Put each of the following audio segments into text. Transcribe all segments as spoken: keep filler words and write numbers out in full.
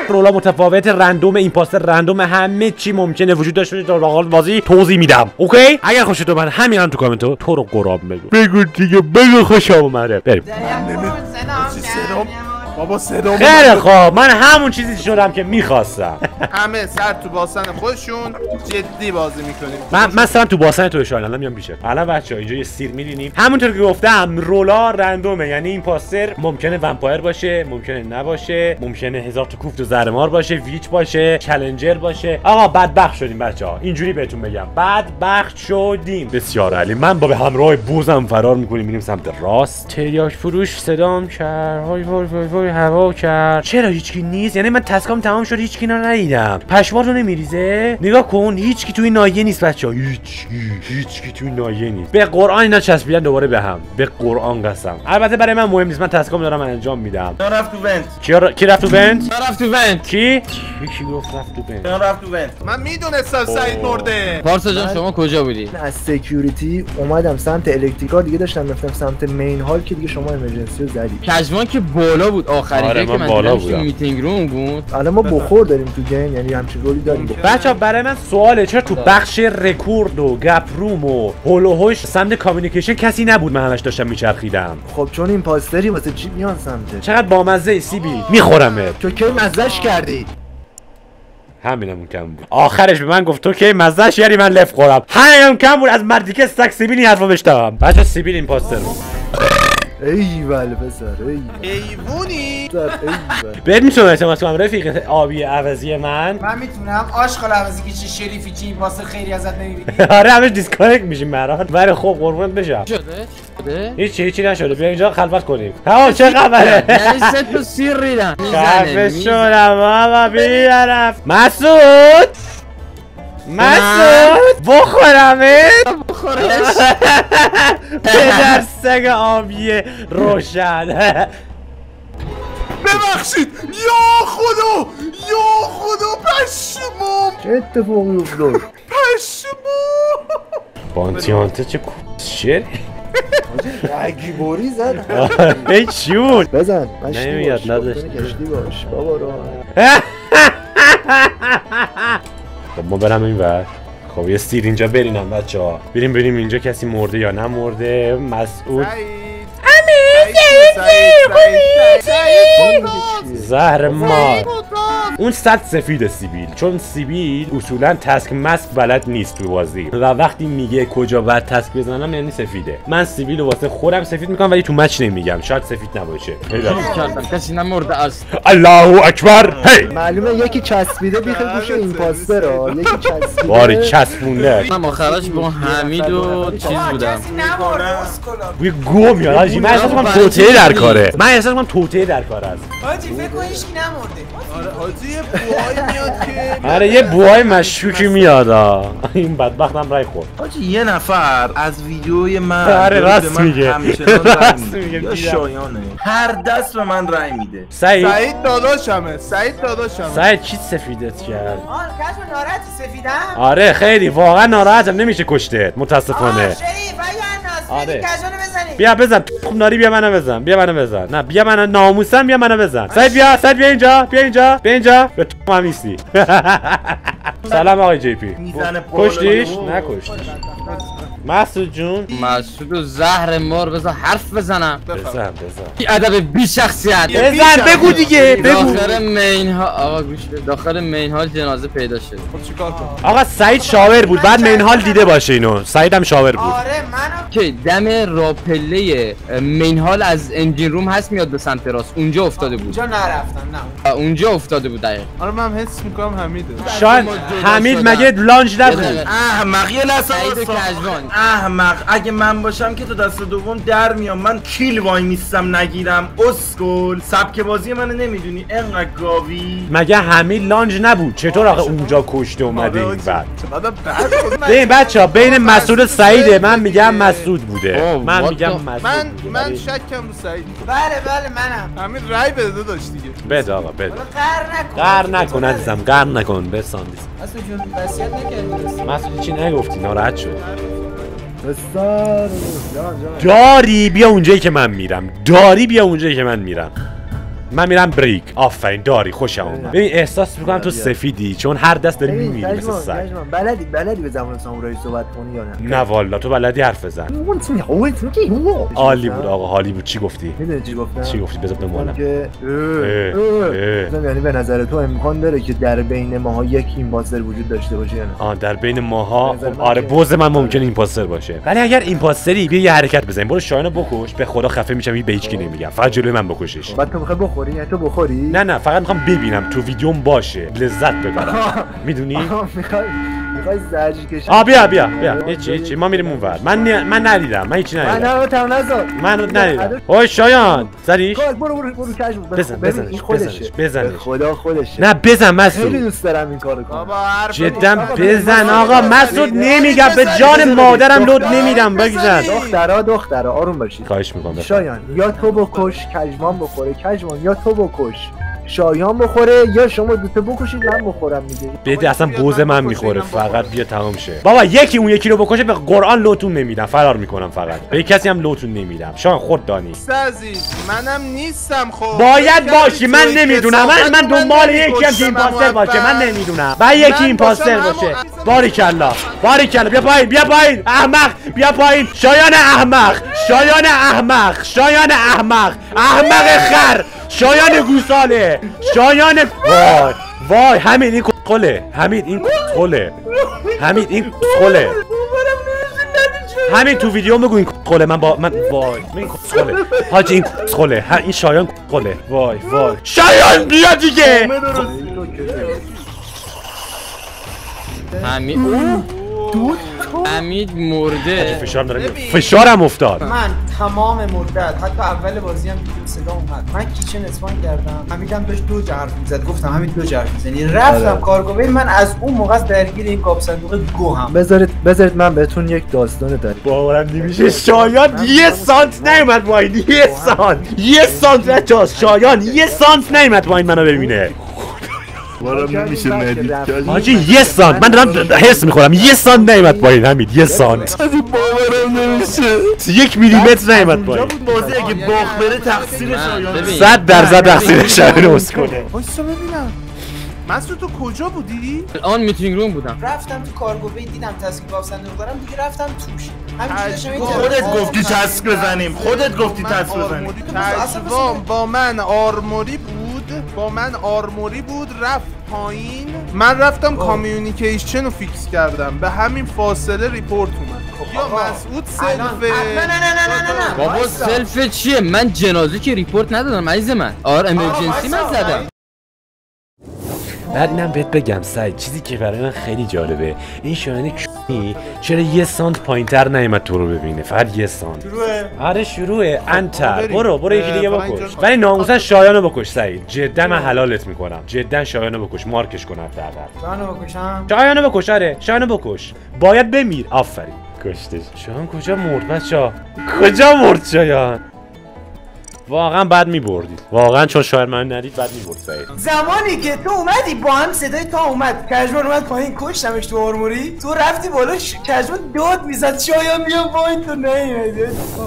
رولا متفاوت، رندوم، ایمپاستر رندوم، همه چی ممکنه وجود داشته باشه. در واقع بازی توضیح میدم. اوکی؟ اگر خوشت اومد همین الان تو کامنت تو رو قرآن بگو. بگو دیگه، بگو خوشم اومده. بریم. بابا صدا خیلی خوب، من همون چیزی شدم که میخواستم. همه سر تو باسن خودشون جدی بازی میکنیم. من مثلا تو باسن تو اشاره الان میام پیشه. الان بچه‌ها اینجا یه سیر می‌بینیم. همونطور که گفتم رولا رندومه، یعنی این پاستر ممکنه ومپایر باشه، ممکنه نباشه، ممکنه هزار تا کوفت و زرمار باشه، ویچ باشه، چالنجر باشه. آقا بدبخت شدیم بچه‌ها. اینجوری بهتون بگم. بدبخت شدیم. بسیار عالی. من با به همراه بوزم فرار می‌کنیم میریم سمت راست. تریاک فروش صدام کرد. وای وای وای وای هوا کرد. چرا هیچکی نیست؟ یعنی من تسکام تمام شد هیچکی رو ندیدم. پشماتو نمیریزه؟ نگاه کن هیچکی توی ناحیه نیست بچه‌ها. هیچکی هیچکی توی ناحیه نیست. به قرآن اینا چسبیدن دوباره به هم. به قرآن قسم. البته برای من مهم نیست. من تسکام دارم انجام میدم. من رفت تو ونت. کی ر... کی رفت تو ونت؟ من رفت تو ونت. کی؟ کی گفت رفت تو ونت؟ من رفت تو ونت. من میدونستم سعید مرده. پارسا جان شما کجا بودی؟ از سکیوریتی اومدم سمت الکتریکال، دیگه داشتم رفتم سمت مین هال که دیگه شما امرجنسی رو زدی. کجوان که بالا بود آخرین آره جایی که من بالا دیدم میتینگ روم بود. الان ما بخور داریم تو گیم، یعنی همچین رولی داریم. بچه‌ها برای من سواله چرا تو بخش رکورد و گپ روم و هول و هوش سمت کامیونیکیشن کسی نبود؟ من همش داشتم میچرخیدم. خب چون این پاستری واسه چی میان سمت؟ چقدر بامزه سیبی میخورمت. تو کی مزهش کردی؟ همینم کم بود. آخرش به من گفت تو کی مزهش، یعنی من لف خورم. همینم کم بود. از مردی که استک سیبیل این حرفو بشنوم. بچه‌ها سیبیل این پاستر رو ایول پسر ای ایوونی بهت میتونم اعتماد کنم رفیق آبی عوضی من. من میتونم آشغال عوضی که چه شریفی چی این پاستر خیلی ازت نمیبینی. آره همش دیسکانکت میشیم مراد. ولی خب قربونت بشم. شده؟ شده؟ هیچی هیچی نشده. بیا اینجا خلوت کنیم. ها چه خبره؟ یعنی سه تا سیر ریدن. خفه شدم بابا بیارم. مسعود مسعود بخورمت؟ بخورش پدر سگ آبی روشن. ببخشید یا خدا یا خدا پشمام. چه اتفاقی افتاد؟ پشمام بانتیانته چه شیر رگیبوری زد. ای چون بزن نمیاد نداشت کشتی باش بابا رو. خب ما برم این ور. خب یه سیر اینجا برینم بچه ها. بریم بریم اینجا کسی مرده یا نمرده. مسعود زهر مار. اون صد سفید سیبیل، چون سیبیل اصولا تسک مسک بلد نیست تو بازی و وقتی میگه کجا باید تسک بزنم یعنی سفیده. من سیبیل رو واسه خودم سفید میکنم ولی تو مچ نمیگم، شاید سفید نباشه. کردم کسی نمرده است. الله اکبر. هی معلومه یکی چسبیده بیخ گوش این پاستر ها. یکی چسبیده باری چسبونده. من آخرش با حمید و چیز بودم. بوی گو میاد حاجی. من احساس کنم توطئه در کاره. من احساس کنم توطئه در کار است. حاجی فکر کن هیچ کی نمرده. آره حاجی یه بوهای میاد که آره یه بوهای مشکوکی میاد ها. این بدبختم رای خورد. حاجی یه نفر از ویدیوی من آره راست میگه. راست میگه. یا شایانه هر دست به من رای میده. سعید سعید داداشمه. سعید داداشمه. سعید چی سفیدت کرد؟ آن کشف ناراحتی سفیدم؟ آره خیلی واقعا ناراحتم. نمیشه کشتت متاسفانه. شریف ایا آره. الناس کشونو بزنی. بیا بزن. خوب ناری بیا منو بزن. بیا منو بزن. نه بیا منو ناموسم بیا منو بزن. سعید بیا سعید بیا اینجا. بیا اینجا. بیا اینجا. به تو هم نیستی. سلام آقای جی پی. میزنه کشتیش؟ نکشتیش. مسعود جون. مسعود و زهر مار بذار حرف بزنم. بزن بزن. بی ادب بی شخصیت. بزن بگو دیگه بگو. داخل مین ها آقا گوش بده. داخل مین هال جنازه پیدا شد. خب چیکار کنم؟ آقا سعید شاور بود. بعد مین هال دیده باشه اینو. سعید هم شاور بود. آره منم که دم راپله مین هال از انجین روم هست میاد به سمت راست اونجا افتاده بود. اونجا نرفتم نه. اونجا افتاده بود دقیق. آره من حس میکنم حمیده. شاید حمید مگه لانج نبود؟ احمق یه لحظه سعید واسه. کجوان. احمق اگه من باشم که تو دست دوم در میام. من کیل وای میستم نگیرم. اسکول سبک بازی منو نمیدونی انقدر گاوی. مگه حمید لانج نبود؟ چطور آخه اونجا کشته اومده این بعد؟ چقدر بد. ببین بچه‌ها بین مسعود و سعیده. من میگم مسعود بوده. اوه، من what میگم the- مسعود من بوده. من ولی- شکم رو سعید. بله بله منم. همین رای بده داشت دیگه. بده آقا بده. حالا قهر نکن. قهر نکن عزیزم قهر نکن بساندیس. اصلا جون وصیت نکردی. مسعود چی نگفتی ناراحت شد. بستر جان جان داری بیا اونجایی که من میرم. داری بیا اونجایی که من میرم. من میرم بریک. آفرین داری خوشم اومد. ببین احساس میکنم تو سفیدی چون هر دست داری میمیری مثل سگ. بلدی بلدی به زبان سامورایی صحبت کنی یا نه؟ نه والا تو بلدی حرف بزن. عالی بود آقا، عالی بود. چی گفتی؟ میدونی چی گفتم؟ چی گفتی؟ بذار بمونم. که یعنی به نظر تو امکان داره که در بین ماها یک ایمپاستر وجود داشته باشه یا نه؟ آ در بین ماها خب آره بوز من ممکنه ایمپاستر باشه. ولی اگر ایمپاستری بیا یه حرکت بزنیم. برو شاهینو بکش. به خدا خفه میشم به هیچ کی نمیگم. فقط جلوی من بکشش. بعد تو میخوای بخوری یا تو بخوری؟ نه نه فقط میخوام ببینم تو ویدیوم باشه. لذت ببرم. میدونی؟ میخوای میخوای زرجی کشی. آ بیا بیا بیا. هیچ چی ما میریم اونور. من من ندیدم. من هیچی ندیدم. من نرو نذار. من ندیدم. اوه شایان زدیش؟ برو برو برو کج بزن بزنش بزنش بزنش. خدا خودشه. نه بزن مسعود. خیلی دوست دارم این کارو کنم. جدا بزن آقا. مسعود نمیگم به جان مادرم لود نمیدم. بگذن. دخترا دخترا آروم باشید. خواهش میکنم. شایان یا تو بکش کجمان بخوره، کجمان یا تو بکش شایان بخوره یا شما دوتا بکشید من بخورم دیگه. بده اصلا بوز من میخوره. فقط بیا تمام شه. بابا یکی اون یکی رو بکشه به قرآن لوتون نمیدم. فرار میکنم فقط. به کسی هم لوتون نمیدم. شایان خود دانی. عزیز منم نیستم خب. باید باشی. من نمیدونم. من من دنبال یکی هم که ایمپاستر باشه. من نمیدونم. بعد یکی ایمپاستر باشه. باریکلا. باریکلا. بیا پایین. بیا پایین. احمق. بیا پایین. شایان احمق. شایان احمق. شایان احمق. احمق خر. شایان گوساله. شایان وای وای حمید این کله. حمید این کله. حمید این کله. همین تو ویدیو بگو این کله. من با من وای این کله حاجی این کله. این شایان کله. وای وای شایان بیا دیگه. حمید حمید مرده. فشار داره. فشارم افتاد. من تمام مدت حتی اول بازی هم دیدم صدا اومد. من کیچن اسپان کردم. حمیدم داشت دو حرف میزد. گفتم حمید دو حرف میزنی. رفتم کارگاه. من از اون موقع درگیر این قاب صندوق گوهم. بذارید بذارید من بهتون یک داستان دارم. باورم نمیشه شایان یه سانت نیومد پایین. یه سانت. یه سانت بچه‌ها. شایان یه سانت نیومد پایین منو ببینه. بارم نمیشه ندید. حاجی یه سانت. من دارم حس میخورم. یه سانت نیومد پایین حمید. یه سانت. باورم نمیشه. یک میلی متر نیومد پایین. بازی اگه باخت بره تقصیر شایان. صد درصد تقصیر شایان اسکله. وایسا ببینم. مسعود تو کجا بودی؟ آن میتینگ روم بودم. رفتم تو کارگاه دیدم تسک قاب صندوق دارم دیگه رفتم توش. همین خودت گفتی تسک بزنیم. خودت گفتی تسک بزنیم. تجوام با من آرموری بود. با من آرموری بود رفت پایین. من رفتم کامیونیکیشن رو فیکس کردم. به همین فاصله ریپورت اومد. یا مسعود سلف. نه نه نه نه نه. بابا سلف چیه؟ من جنازه که ریپورت ندادم عزیز من. آره امرجنسی من زدم. بعد اینم بهت بگم سعید چیزی که برای من خیلی جالبه این شایان کنی چرا یه سانت پایینتر نیومد تو رو ببینه. فقط یه سانت. شروعه. آره شروعه. انتر. برو برو یکی دیگه بکش. ولی ناموسن شایانو بکش سعید. جدا من حلالت میکنم. جدا شایانو بکش. مارکش کن حداقل. شایانو بکشم. شایانو بکش. آره شایانو بکش. باید بمیر. آفرین. کشتش. شایان کجا مرد بچا؟ کجا مرد شایان؟ واقعا بعد میبردید. واقعا چون شاید من ندید بعد میبرد سعید. زمانی که تو اومدی با هم صدای تا اومد کجور اومد پایین کشتمش تو آرموری. تو رفتی بالا ش... کجور داد میزد شایان بیا پایین تو نیومدی.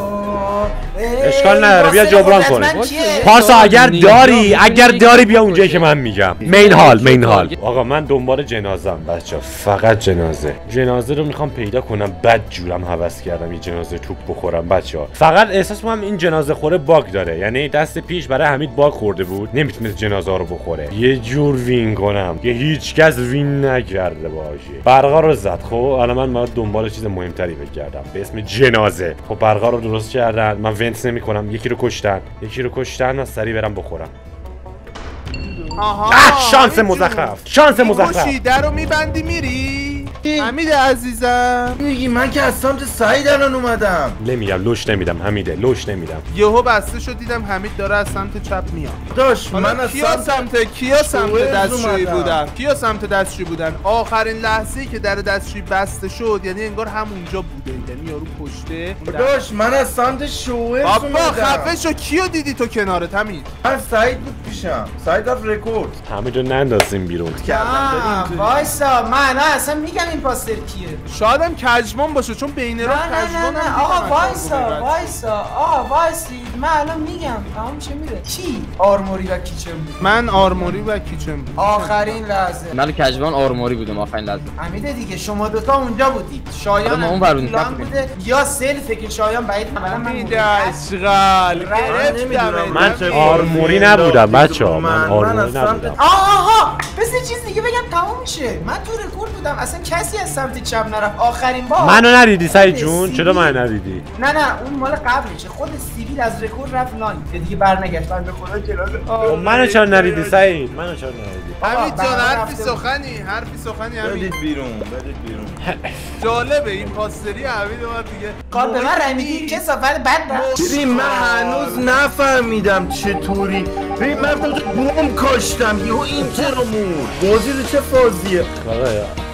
اشکال نداره بیا جبران کنیم. پارسا اگر داری اگر داری بیا اونجایی که من میگم. مین هال مین هال. آقا من دنبال جنازه‌ام بچا. فقط جنازه. جنازه رو میخوام پیدا کنم. بد جورم هوس کردم این جنازه توپ بخورم بچا. فقط احساس میکنم این جنازه خوره باگ داره. یعنی دست پیش برای حمید باگ خورده بود نمیتونست جنازه رو بخوره. یه جور وین کنم که هیچ کس وین نکرده باشه. برقا رو زد. خب الان من باید دنبال چیز مهمتری بگردم به اسم جنازه. خب برقا رو درست کردن. من ونت نمیکنم. یکی رو کشتن یکی رو کشتن من سریع برم بخورم. آها اه شانس مزخرف. شانس مزخرف. در رو میبندی میری؟ حمید عزیزم میگی من که از سمت سعید الان اومدم. نمیگم لوش نمیدم حمیده لوش نمیدم. یهو بسته شد دیدم حمید داره از سمت چپ میاد. داش من از کیا سمت کیا سمت دستشویی اومدم. بودن؟ کیا سمت دستشویی بودن؟ آخرین لحظه‌ای که در دستشویی بسته شد یعنی انگار همونجا بوده. یعنی یارو پشته. داش من از سمت شوهر بابا خفه شو. کیو دیدی تو کنارت حمید؟ من سعید بود پیشم. سعید رفت رکورد حمیدو نندازیم بیرون. وایسا من اصلا میگم این ایمپاستر کیه؟ شاید هم کجمان باشه چون بین راه نه نه نه کجمان نه آقا وایسا وایسا آقا وایسی من الان میگم تمام میشه میره کی آرموری و کیچن بود؟ من آرموری و کیچن بود آخرین لحظه من کجوان آرموری بودم آخرین لحظه. حمیده دیگه شما دوتا اونجا بودید شایان ما اون هم ورون پلان کف بوده یا سلفه که شایان بعید من میده اشغال گرفتم من آرموری نبودم بچه‌ها من آرموری نبودم. آها بس چیز دیگه بگم تمام میشه من تو رکورد بودم اصلا کسی از سمت چپ نرفت آخرین بار منو ندیدی سعید جون چرا من ندیدی؟ نه نه اون مال قبلشه خود سیبیل از رکورد رفت لاین که دیگه برنگشت بنده خدا جلال منو چرا ندیدی سعید؟ منو چرا ندیدی؟ حمید جان حرفی سخنی حرفی سخنی حمید بدید بیرون بدید بیرون جالبه این پاستری حمید اومد دیگه کار به من رای میدی که صفحه بد ببین من هنوز نفهمیدم چطوری ببین من تو بوم کاشتم یهو این چرا مرد بازی رو چه فازیه آقا